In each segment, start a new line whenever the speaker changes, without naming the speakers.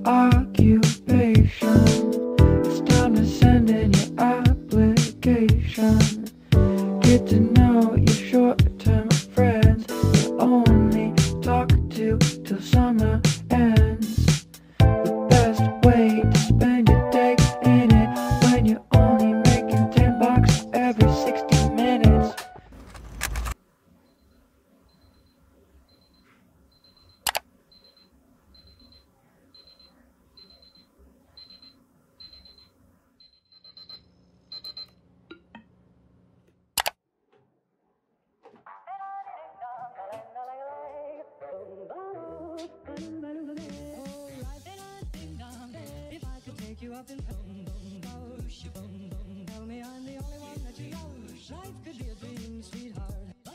occupation. It's time to send in your application. Get to know your short-term friends you only talk to till summer ends. The best way to spend your day in it when you're only making $10 every 60 minutes.
If I could take you up in tell me I'm the only one that you love. Life could be a dream, sweetheart.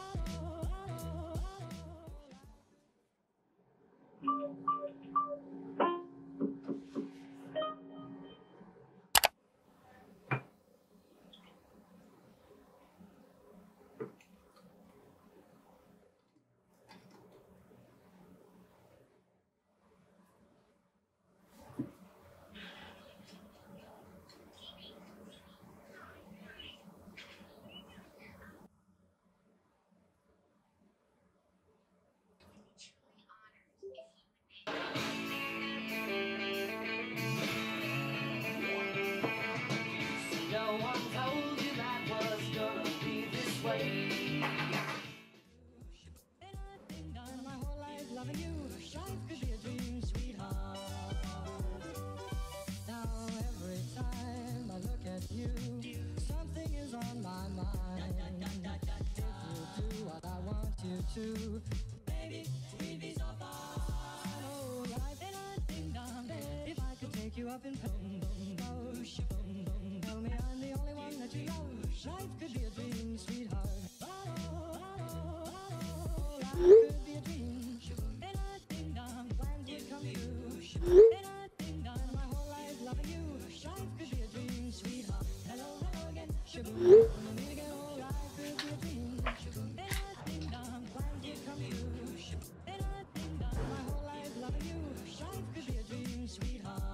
No one told you that was gonna be this way.
My whole life loving you. Life could be a dream, sweetheart. Now every time I look at you, something is on my mind. If you do what I want you to, baby, we'd be so far. Oh, life in a ding dong. If I could take you up in tell me I'm the only one that you love. Life could be a dream, sweetheart. Life could be a dream. In a ding dong, plans would come true. In a ding dong, my whole life loving you. Life could be a dream, sweetheart. Hello, hello again. Shaboom. Meet again. Oh, life could be a dream. In a ding dong, plans would come true. In a ding dong, my whole life loving you. Life could be a dream, sweetheart.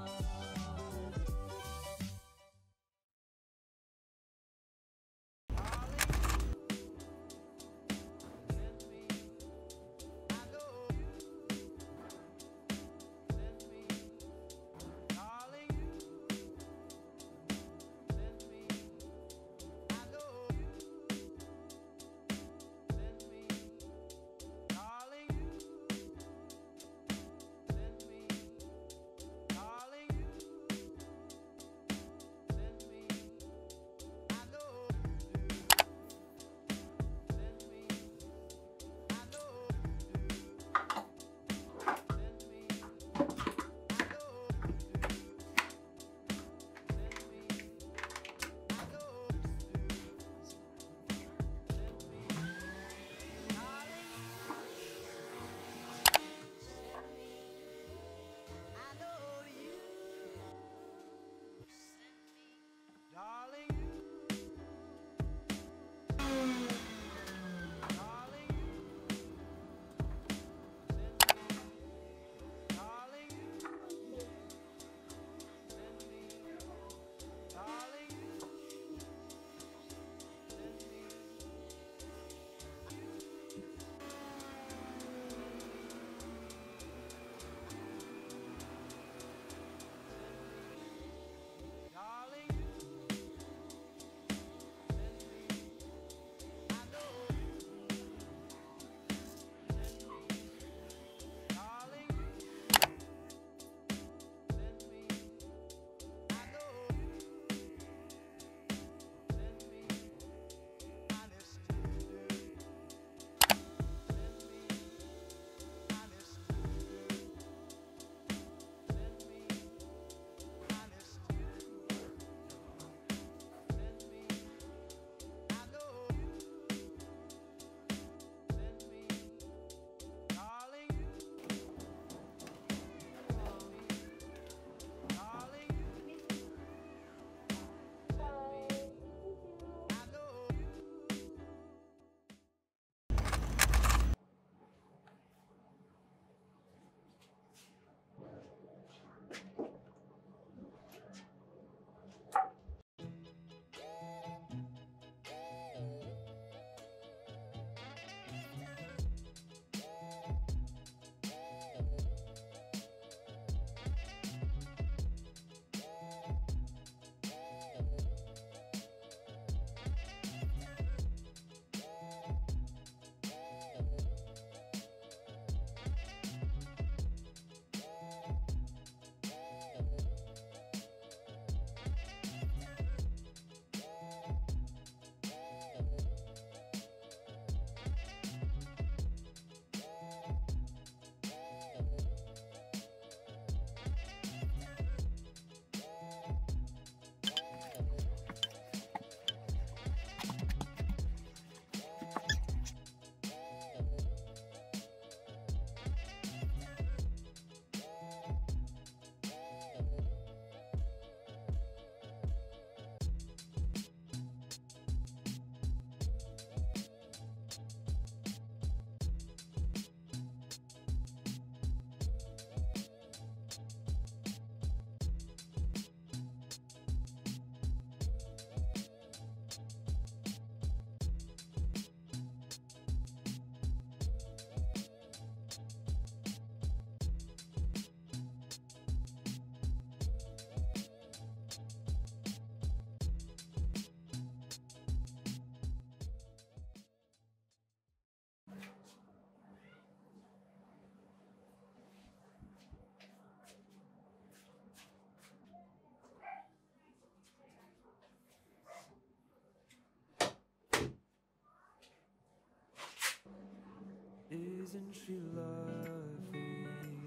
Isn't she lovely?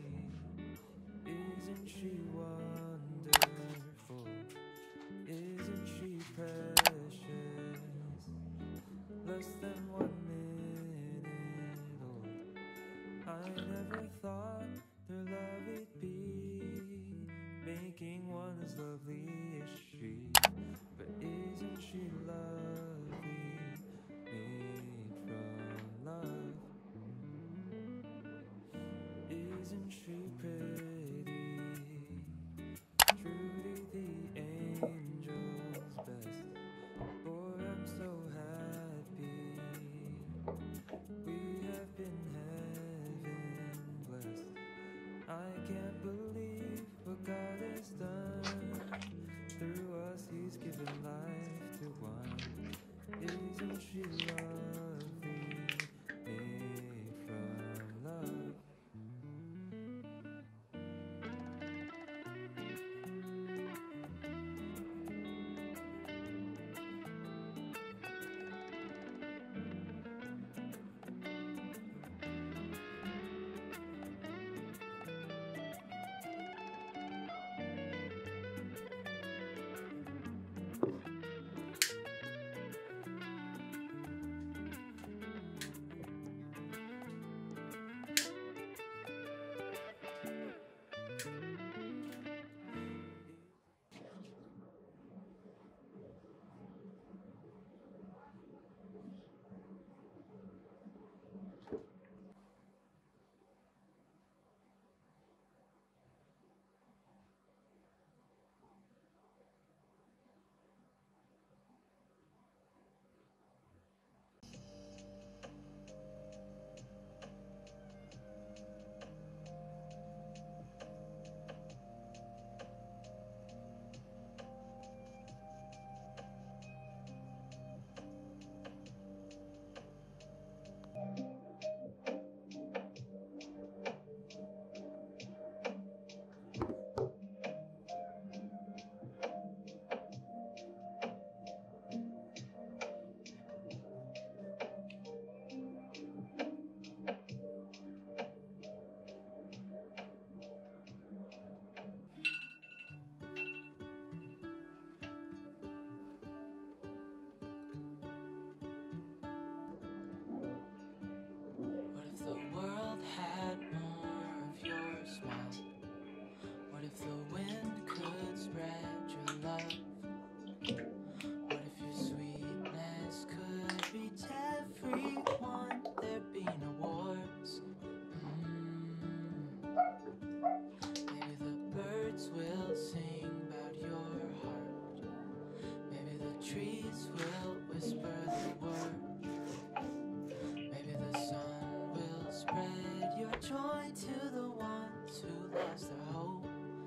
Isn't she wonderful? Isn't she precious? Less than 1 minute old. I never thought their love it'd be making one as lovely as she. But isn't she lovely? Made from love. Isn't she pretty? Truly the angel's best. Boy, I'm so happy. We have been heaven blessed. I can't believe what God has done. Through us He's given life to one. Isn't she lovely? Made from love.
What if the world had more of your smile? What if the wind could spread your love? What if your sweetness could reach everyone? There'd be no wars. Maybe the birds will sing about your heart. Maybe the trees will whisper the word. Maybe the sun will spread your joy to the ones who lost their hope.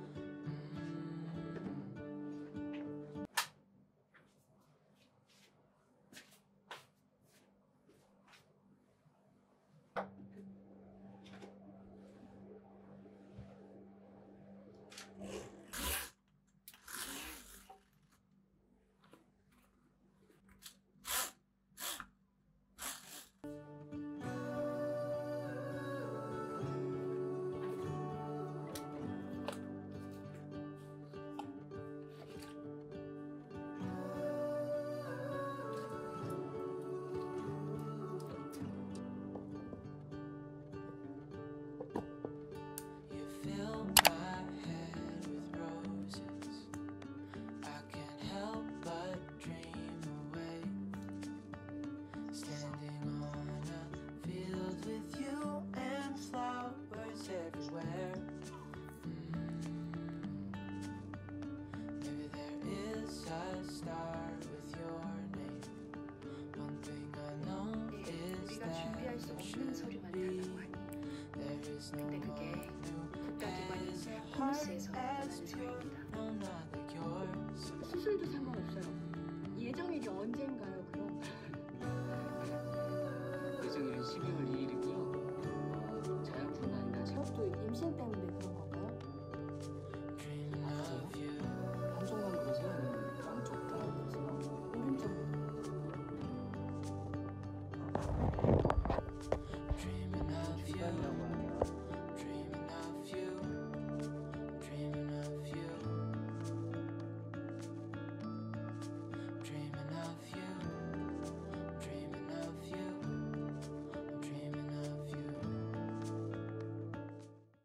You fill my head with roses. I can't help but dream away. Standing on a field with you and flowers everywhere. Maybe there is a star with your name. One thing I know is
우리가
that
준비할 수
there
없는
should
서류만
be.
달라고 하니
There is no
근데 그게
one who
국가기관인
has a
홈스에서
heart
원하는
as pure,
서류입니다.
no, not like yours.
수술도 상관없어요. 예정일이 언젠가요?